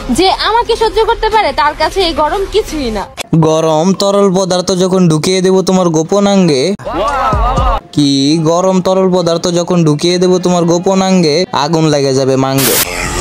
যে আমাকে সহ্য করতে পারে তার কাছে এই গরম কিছুই না। গরম তরল পদার্থ যখন ঢুকিয়ে দেব তোমার গোপনাঙ্গে, কি গরম তরল পদার্থ যখন ঢুকিয়ে দেব তোমার গোপনাঙ্গে, আগুন লেগে যাবে মাঙ্গে।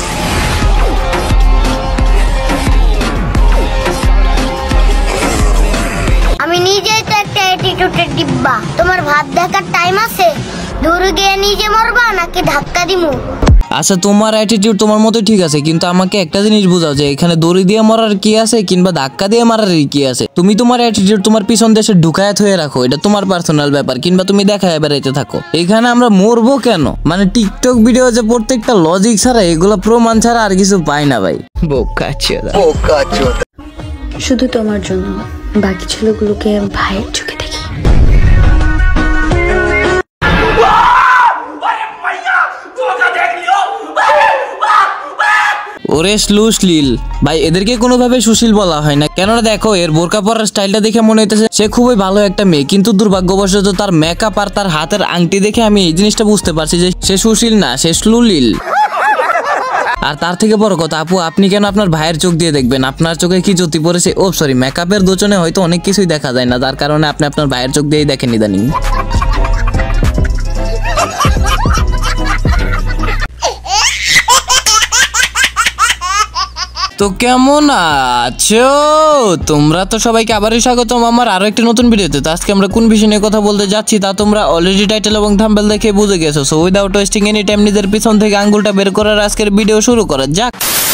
আমি নিজেই তো একটা অ্যাটিটিউডের ডিব্বা। তোমার ভাব দেখার টাইম আছে? দূরে গিয়ে নিজে মরবা নাকি ধাক্কা দিমু? আচ্ছা তোমার অ্যাটিটিউড তোমার মতো ঠিক আছে, কিন্তু আমাকে একটা জিনিস বোঝাও যে এখানে দড়ি দিয়ে মরার কি আছে কিংবা ধাক্কা দিয়ে মারার কি আছে। তুমি তোমার অ্যাটিটিউড তোমার পিছন দেশে ঢুকায় হয়ে রাখো, এটা তোমার পার্সোনাল ব্যাপার, কিংবা তুমি দেখায় বেড়াইতে থাকো। এখানে আমরা মরবো কেন? মানে টিকটক ভিডিও যে প্রত্যেকটা লজিক ছাড়া, এগুলো প্রমাণ ছাড়া আর কিছু পাই না ভাই। বোকাচোদা বোকাচোদা। শুধু তোমার জন্য বাকি ছেলেগুলোকে ভাইয়ের চোখে দেখি। ওরে সুশীল ভাই, এদেরকে কোনোভাবে সুশীল বলা হয় না, কেননা দেখো এর বোরকা পরার স্টাইলটা দেখে মনে হইতেছে সে খুবই ভালো একটা মেয়ে, কিন্তু দুর্ভাগ্যবশত তার মেকআপ আর তার হাতের আংটি দেখে আমি এই জিনিসটা বুঝতে পারছি যে সে সুশীল না, সে সুলীল। আর তার থেকে বড় কথা, আপু আপনি কেন আপনার ভাইয়ের চোখ দিয়ে দেখবেন? আপনার চোখে কি জ্যোতি পড়েছে? ও সরি, মেকআপের দোচনে হয়তো অনেক কিছুই দেখা যায় না, যার কারণে আপনি আপনার ভাইয়ের চোখ দিয়েই দেখেন ইদানিং। তো কেমন আছো তোমরা? তো সবাইকে আবারই স্বাগতম আমার আরো একটি নতুন ভিডিওতে। তো আজকে আমরা কোন বিষয় নিয়ে কথা বলতে যাচ্ছি তা তোমরা অলরেডি টাইটেল এবং থাম্বনেল দেখে বুঝে গেছো। So without wasting any time নিজের পিছন থেকে আঙ্গুলটা বের করার আজকের ভিডিও শুরু করা যাক।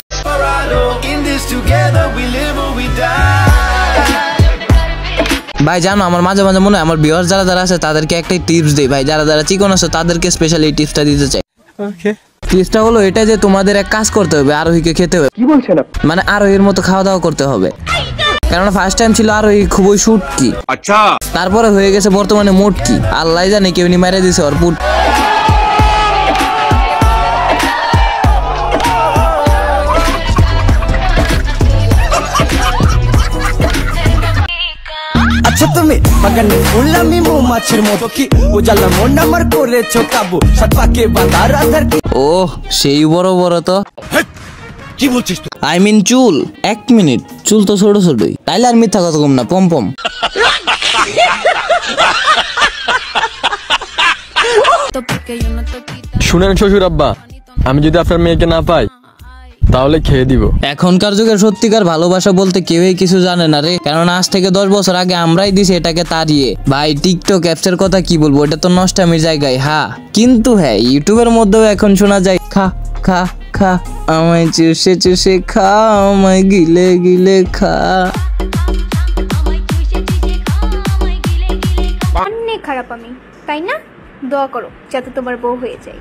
ভাই জানো, আমার মাঝে মাঝে মনে হয় আমার ভিউয়ার্স যারা যারা আছে তাদেরকে একটাই টিপস দেই ভাই, যারা যারা চিকন আছে তাদেরকে স্পেশালি এই টিপসটা দিতে চাই। ওকে, টিপসটা হলো এটা যে তোমাদের এক কাজ করতে হবে, আরোহীকে খেতে হবে। কি বলছেন আপনি? মানে আরোহীর মতো খাওয়া দাওয়া করতে হবে, কারণ ফার্স্ট টাইম ছিল আরোহী খুবই শুটকি, আচ্ছা তারপরে হয়ে গেছে বর্তমানে মোটকি। আল্লাহ জানে কেউ নি মেরে দিছে ওর পুট। আচ্ছা তুমি বাগানে ফুললামি মৌমাছির মতো কি উজালা মন আমার করেছো কাবু সাত পাকে বাঁধা রাধার। ও সেই বড় বড় তো কি বলছিস তুই? আই মিন চুল। এক মিনিট, চুল তো ছোট ছোটই, তাইলে আর মিথ্যা কথা কম না, পম পম। শুনেন শ্বশুর আব্বা, আমি যদি আপনার মেয়েকে না পাই তাহলে খেয়ে দিব। এখনকার যুগের সত্যিকার ভালোবাসা বলতে কেউই কিছু জানে না রে, কারণ আজ থেকে 10 বছর আগে আমরাই দিছি এটাকে তাড়িয়ে। ভাই টিকটক অ্যাপস এর কথা কি বলবো, এটা তো নষ্টামির জায়গায়। হ্যাঁ কিন্তু হ্যাঁ, ইউটিউবের মধ্যেও এখন শোনা যায় খা খা খা, আমায় চুষে চুষে খা, আমায় গিলে গিলে খা। অনেক খারাপ আমি, তাই না? দোয়া করো যাতে তোমার বউ হয়ে যায়।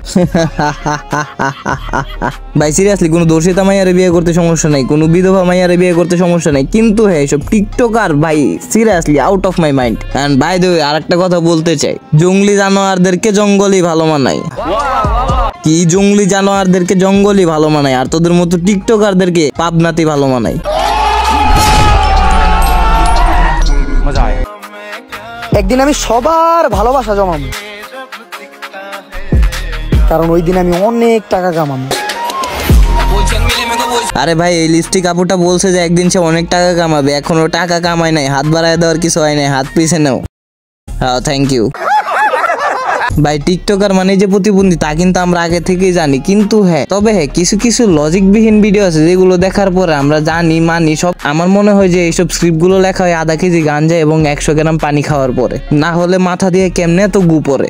ভাই সিরিয়াসলি, কোনো দর্শিতা মাইয়ারে বিয়ে করতে সমস্যা নাই, কোনো বিধবা মাইয়ারে বিয়ে করতে সমস্যা নাই, কিন্তু হ্যাঁ এইসব টিকটকার ভাই seriously out of my mind. And by the way আরেকটা কথা বলতে চাই, জঙ্গলি জানোয়ারদেরকে জঙ্গলই ভালো মানায়। কি জঙ্গলি জানোয়ারদেরকে জঙ্গলই ভালো মানায়, আর তোদের মতো টিকটকারদেরকে পাবনাতে ভালো মানায়। একদিন আমি সবার ভালোবাসা জমাবো, কারণ ওই দিন আমি অনেক টাকা কামাবো। আরে ভাই এই লিপস্টিক আপুটা বলছে যে একদিন সে অনেক টাকা কামাবে, এখনো টাকা কামায় নাই, হাত বাড়ায় দেওয়ার কিছু হয় নাই, হাত পিছে নাও। হ্যাঁ থ্যাংক ইউ। ভাই টিকটকার মানে যে প্রতিবন্ধী তা কিন্তু আমরা আগে থেকেই জানি, কিন্তু হ্যাঁ তবে হ্যাঁ কিছু কিছু লজিকবিহীন ভিডিও আছে যেগুলো দেখার পরে আমরা জানি মানি সব। আমার মনে হয় যে এইসব স্ক্রিপ্টগুলো লেখা হয় আধা কেজি গাঞ্জা এবং 100 গ্রাম পানি খাওয়ার পরে, না হলে মাথা দিয়ে কেমনে তো গু পড়ে।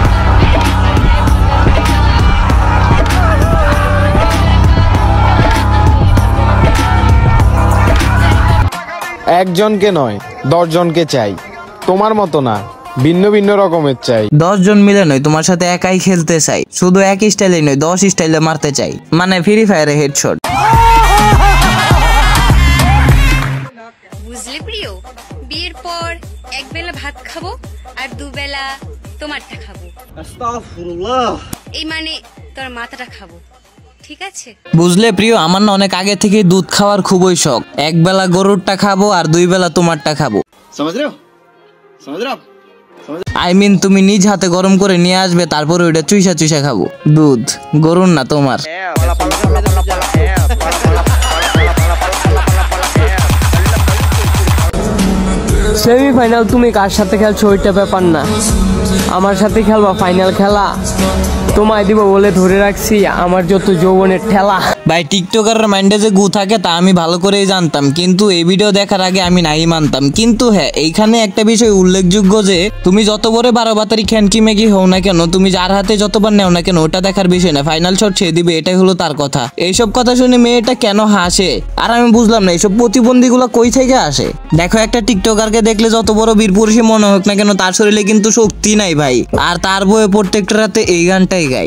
একজনকে নয় 10 জনকে চাই, তোমার মতো না, ভিন্ন ভিন্ন রকমের চাই। 10 জন মিলে নয়, তোমার সাথে একাই খেলতে চাই, শুধু একই স্টাইলে নয় 10 স্টাইলে মারতে চাই, মানে ফ্রি ফায়ারে হেডশট। বুঝলে প্রিয়, বিয়ের পর এক বেলা ভাত খাবো আর দুবেলা তোমারটা খাবো। আস্তাগফিরুল্লাহ, এই মানে তোর মাথাটা খাবো, ঠিক আছে? বুঝলে প্রিয়, আমার না অনেক আগে থেকে দুধ খাওয়ার খুবই শখ, এক বেলা গরুরটা খাবো আর 2 বেলা তোমারটা খাবো। আই মিন তুমি নিজ হাতে গরম করে নিয়ে আসবে, তারপরে ওইটা চুইসা চুইসা খাবো। দুধ গরুর না তোমার। সেমিফাইনাল তুমি কার সাথে খেলছো ওইটা ব্যাপার না, আমার সাথে খেলবা ফাইনাল খেলা। তোমায় দিব বলে ধরে রাখছি আমার যত যৌবনের ঠেলা। ভাই টিকটকারের মাইন্ডে যে গু থাকে তা আমি ভালো করেই জানতাম, কিন্তু এই ভিডিও দেখার আগে আমি নাই মানতাম। কিন্তু হ্যাঁ, এইখানে একটা বিষয় উল্লেখযোগ্য যে তুমি যত বড় 12 বাতারি খ্যানকি মেগি হও না কেন, তুমি যার হাতে যতবার নেও না কেন, ওটা দেখার বিষয় না, ফাইনাল শট সে দিবে, এটাই হলো তার কথা। এইসব কথা শুনে মেয়েটা কেন হাসে আর আমি বুঝলাম না, এইসব প্রতিবন্ধীগুলো কই থেকে আসে। দেখো একটা টিকটকারকে দেখলে যত বড় বীর পুরুষই মনে হোক না কেন, তার শরীরে কিন্তু শক্তি নাই ভাই, আর তার বইয়ে প্রত্যেকটা রাতে এই গানটাই গায়।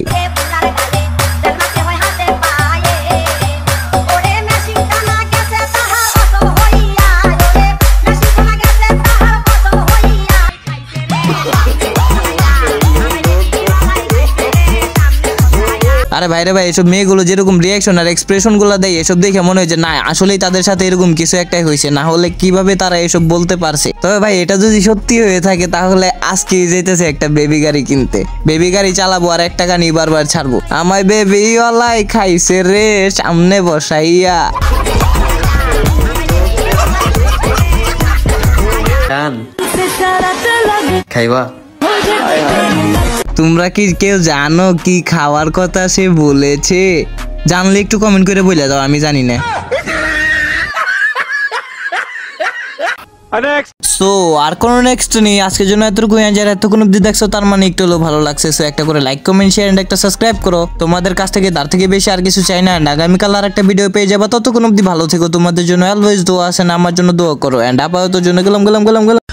আরে ভাইরে ভাই, এসব মেয়েগুলো যেরকম রিয়াকশন আর এক্সপ্রেশন গুলো দেয়, এসব দেখে মনে হয় যে না আসলেই তাদের সাথে এরকম কিছু একটাই হয়েছে, না হলে কিভাবে তারা এসব বলতে পারছে। তবে ভাই এটা যদি সত্যি হয়ে থাকে তাহলে আজকে যেতেছে একটা বেবি গাড়ি কিনতে, বেবি গাড়ি চালাবো আর 1 টাকা নিয়ে বারবার ছাড়বো। আমায় বেবি ওয়ালাই খাইছে রে সামনে বসাইয়া। খাইবা? তোমরা কি কেউ জানো কি খাওয়ার কথা সে বলেছে? জানলে একটু কমেন্ট করে বলে দাও, আমি জানি না। সো আর কোনো নেক্সট নেই আজকের জন্য, এতটুকু যারা এতক্ষণ অব্দি দেখছো তার মানে একটু হলেও ভালো লাগছে। সো একটা করে লাইক কমেন্ট শেয়ার এন্ড একটা সাবস্ক্রাইব করো। তোমাদের কাছ থেকে তার থেকে বেশি আর কিছু চাই না। আগামীকাল আর একটা ভিডিও পেয়ে যাবো, ততক্ষণ অব্দি ভালো থেকো। তোমাদের জন্য অলওয়েজ দোয়া আছে, আমার জন্য দোয়া করো। এন্ড আপাতত জন্য গেলাম।